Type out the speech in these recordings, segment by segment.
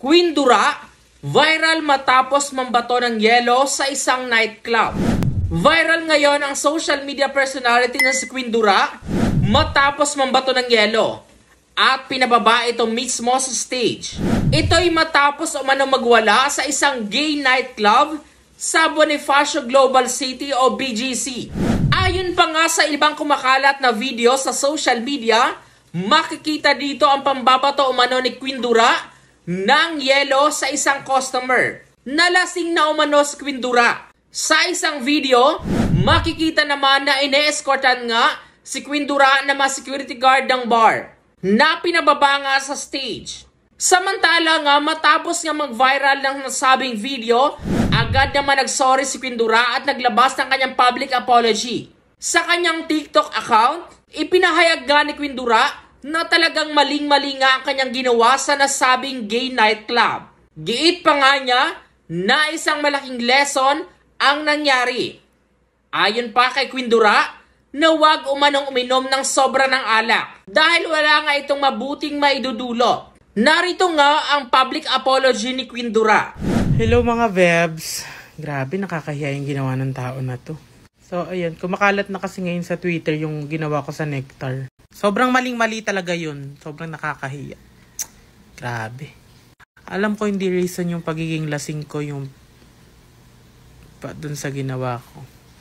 Queen Dura, viral matapos mambato ng yelo sa isang nightclub. Viral ngayon ang social media personality na si Queen Dura matapos mambato ng yelo at pinababa ito mismo sa stage. Ito'y matapos umano magwala sa isang gay nightclub sa Bonifacio Global City o BGC. Ayon pa nga sa ibang kumakalat na video sa social media, makikita dito ang pambabato umano ni Queen Dura ng yelo sa isang customer. Nalasing na umano si Queen Dura. Sa isang video, makikita naman na ine-escortan nga si Queen Dura na mga security guard ng bar na pinababa nga sa stage. Samantala nga matapos nga mag-viral ng nasabing video, agad naman nag-sorry si Queen Dura at naglabas ng kanyang public apology. Sa kanyang TikTok account, ipinahayag nga ni Queen Dura na talagang maling-mali nga ang kanyang ginawa sa nasabing gay nightclub. Giit pa nga niya na isang malaking lesson ang nangyari. Ayon pa kay Queen Dura, na huwag umanong uminom ng sobra ng alak dahil wala nga itong mabuting maidudulot. Narito nga ang public apology ni Queen Dura. Hello mga Vebs. Grabe, nakakahiya yung ginawa ng tao na to. So ayan, kumakalat na kasi ngayon sa Twitter yung ginawa ko sa Nectar. Sobrang maling-mali talaga yun. Sobrang nakakahiya. Grabe. Alam ko hindi reason yung pagiging lasing ko yung dun sa ginawa ko.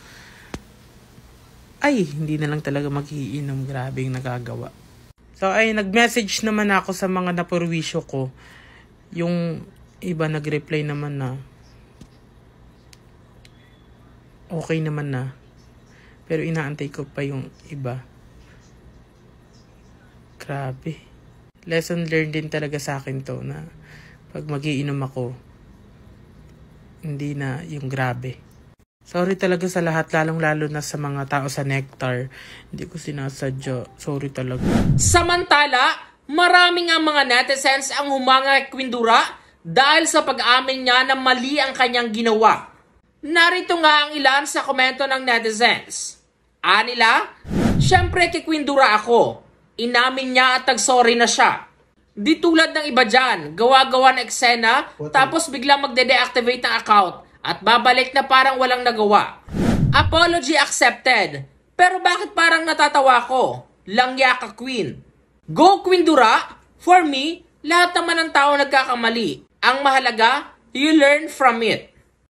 Ay, hindi na lang talaga mag-iinom. Grabe yung nagagawa. So ay, nag-message naman ako sa mga napurwisyo ko. Yung iba nag-reply naman na okay naman na. Pero inaantay ko pa yung iba. Grabe. Lesson learned din talaga sa akin to na pag magiinom ako, hindi na yung grabe. Sorry talaga sa lahat, lalong-lalo na sa mga tao sa Nectar. Hindi ko sinasadya. Sorry talaga. Samantala, maraming ang mga netizens ang humanga kay Queen Dura dahil sa pag-amin niya na mali ang kanyang ginawa. Narito nga ang ilan sa komento ng netizens. Anila, syempre kay Queen Dura ako. Inamin niya at nag-sorry na siya. Di tulad ng iba dyan, gawa-gawa na eksena, tapos biglang magde-deactivate ng account at babalik na parang walang nagawa. Apology accepted. Pero bakit parang natatawa ko? Langya ka, Queen. Go, Queen Dura! For me, lahat naman ng tao nagkakamali. Ang mahalaga, you learn from it.